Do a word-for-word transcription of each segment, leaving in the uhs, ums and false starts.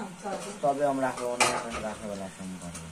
तबे हम राख्नु अनलाइन राख्नु होला काम गर्नु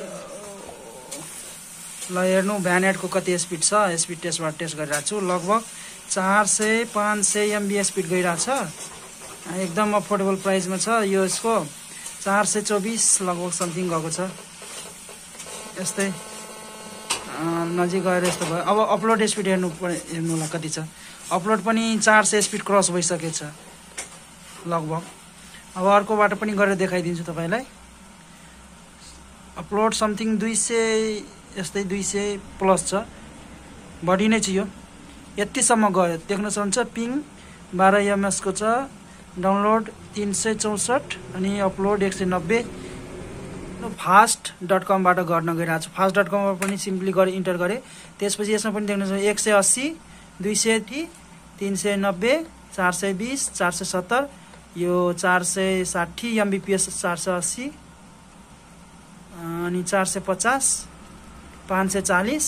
ल हेर्नु भ्यानेटको कति स्पिड छ स्पिड टेस्टबाट टेस्ट गरिरहेको छु लगभग चार सय पाँच सय एमबी स्पिड गइरहेको छ एकदम अफोर्डेबल प्राइसमा छ यो यसको चार सय चौबिस लगभग समथिङ गएको छ यस्तै नजिक गएर यस्तो भयो अब अपलोड स्पिड हेर्नु हेर्नुलाई कति छ अपलोड पनि चार सय स्पिड क्रस भइसकेछ लगभग अब अर्को बाटो पनि गरेर देखाइदिन्छु तपाईँलाई अपलोड समथिङ दुई सय यस्तै दुई सय प्लस छ बढी नै छ यो यतिसम्म गयो देख्न सक्नुहुन्छ पिङ बाह्र एमएसको छ डाउनलोड तीन सय चौसठ अनि अपलोड एक सय नब्बे फास्ट डट कमबाट गर्न गइरहेको छु फास्ट डट कमबाट पनि सिम्पली गरेर इन्टर गरेँ त्यसपछि यसमा पनि देख्न सक्नुहुन्छ एक सय अस्सी दुई सय तीन सय नब्बे चार सय बिस चार सय सत्तर यो चार सय साठी एमबिपिएस चार सय अस्सी अनि चार सय पचास पाँच सय चालीस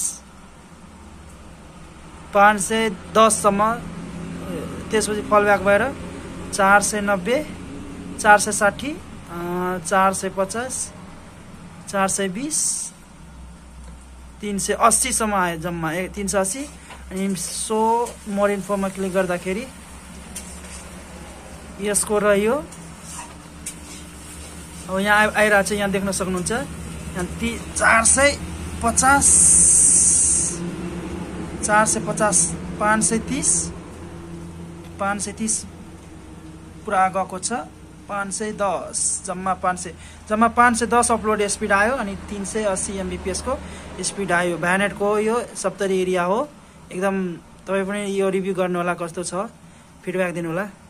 पाँच सय दससम्म त्यसपछि फलब्याक भएर चार सय नब्बे चार सय साठी चार सय पचास चार सय बिस तीन सय अस्सीसम्म आयो जम्मा ए तीन सय अस्सी अनि सो मोर इन्फोमा क्लिक गर्दाखेरि यसको रह्यो अब यहाँ आइरहेको छ यहाँ देख्न सक्नुहुन्छ यहाँ ती चार सय पचास चार सय पचास पाँच सय तिस पाँच सय तिस पुरा गएको छ पाँच सय दस जम्मा पाँच सय जम्मा पाँच सय दस अपलोड स्पिड आयो अनि तीन सय अस्सी एमबिपिएसको स्पिड आयो भ्यानेटको यो सप्तरी एरिया हो एकदम तपाईँ पनि यो रिभ्यू गर्नु होला कस्तो छ फिडब्याक दिनु होला।